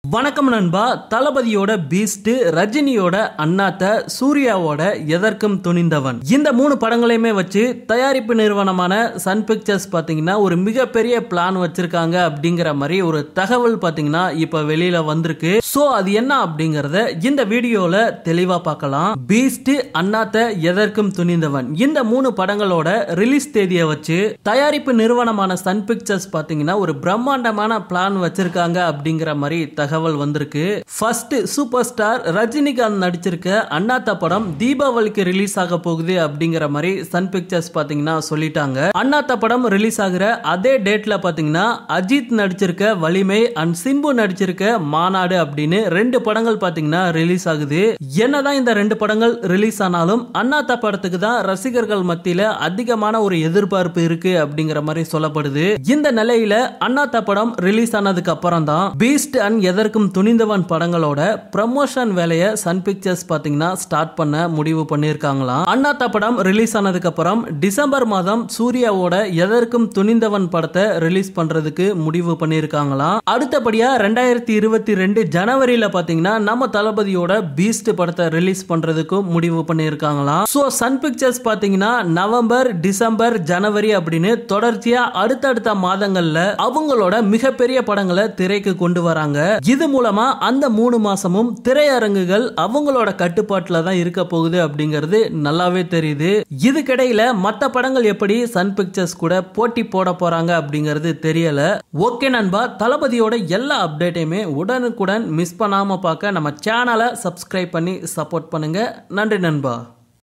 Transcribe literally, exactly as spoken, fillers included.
வணக்கம் நண்பா. தளபதியோட பீஸ்ட், ரஜினியோட அண்ணாத்த, சூர்யாவோட எதற்கும் துணிந்தவன், இந்த மூணு படங்களையுமே வச்சு தயாரிப்பு நிறுவனமான சன் பிக்சர்ஸ் பாத்தீங்கன்னா ஒரு மிகப்பெரிய பிளான் வச்சிருக்காங்க அப்படிங்கிற மாதிரி ஒரு தகவல் பாத்தீங்கன்னா இப்ப வெளியில வந்திருக்கு. சோ அது என்ன அப்படிங்கறத இந்த வீடியோல தெளிவா பார்க்கலாம். பீஸ்ட், அண்ணாத்த, எதற்கும் துணிந்தவன் இந்த மூணு படங்களோட ரிலீஸ் தேதியை வச்சு தயாரிப்பு நிறுவனமான சன் பிக்சர்ஸ் பாத்தீங்கன்னா ஒரு பிரம்மாண்டமான பிளான் வச்சிருக்காங்க அப்படிங்கிற மாதிரி தகவல் வந்திருக்கு. ஃபர்ஸ்ட் சூப்பர் ஸ்டார் ரஜினிகாந்த் நடிச்சிருக்க அண்ணாத்த படம் தீபாவளிக்கு ரிலீஸ் ஆக போகுது அப்படிங்கிற மாதிரி சன் பிக்சர்ஸ் பாத்தீங்கன்னா சொல்லிட்டாங்க. அண்ணாத்த படம் ரிலீஸ் ஆகிற அதே டேட்ல பாத்தீங்கன்னா அஜித் நடிச்சிருக்க வலிமை அண்ட் சிம்பு நடிச்சிருக்க மாநாடு அப்படின்னு ரெண்டு படங்கள் பாத்தீங்கன்னா ரிலீஸ் ஆகுது. என்னதான் இந்த ரெண்டு படங்கள் ரிலீஸ் ஆனாலும் அண்ணாத்த படத்துக்கு தான் ரசிகர்கள் மத்தியில அதிகமான ஒரு எதிர்பார்ப்பு இருக்கு அப்படிங்கிற மாதிரி சொல்லப்படுது. இந்த நிலையில அண்ணாத்த படம் ரிலீஸ் ஆனதுக்கு அப்புறம் தான் பீஸ்ட் அண்ட் எதற்கும் துணிந்தவன் படங்களோட ப்ரமோஷன் வேலையை சன் பிக்சர்ஸ் பாத்தீங்கன்னா ஸ்டார்ட் பண்ண முடிவு பண்ணிருக்காங்களாம். அண்ணாத்த படம் ரிலீஸ் ஆனதுக்கு அப்புறம் டிசம்பர் மாதம் சூர்யாவோட எதற்கும் துணிந்தவன் படத்தை ரிலீஸ் பண்றதுக்கு முடிவு பண்ணிருக்காங்களாம். அடுத்தபடியா ரெண்டாயிரத்தி இருபத்தி ரெண்டு ஜனவரியில பாத்தீங்கன்னா நம்ம தளபதியோட பீஸ்ட் படத்தை ரிலீஸ் பண்றதுக்கு முடிவு பண்ணிருக்காங்களாம். சோ சன் பிக்சர்ஸ் பாத்தீங்கன்னா நவம்பர், டிசம்பர், ஜனவரி அப்படின்னு தொடர்ச்சியா அடுத்தடுத்த மாதங்கள்ல அவங்களோட மிகப்பெரிய படங்களை திரைக்கு கொண்டு வராங்க. இது மூலமா அந்த மூணு மாசமும் திரையரங்குகள் அவங்களோட கட்டுப்பாட்டுல தான் இருக்க போகுது அப்படிங்கிறது நல்லாவே தெரியுது. இதுக்கிடையில மத்த படங்கள் எப்படி சன் பிக்சர்ஸ் கூட போட்டி போட போறாங்க அப்படிங்கிறது தெரியல. ஓகே நண்பா, தளபதியோட எல்லா அப்டேட்டையுமே உடனுக்குடன் மிஸ் பண்ணாம பார்க்க நம்ம சேனலை சப்ஸ்கிரைப் பண்ணி சப்போர்ட் பண்ணுங்க. நன்றி நண்பா.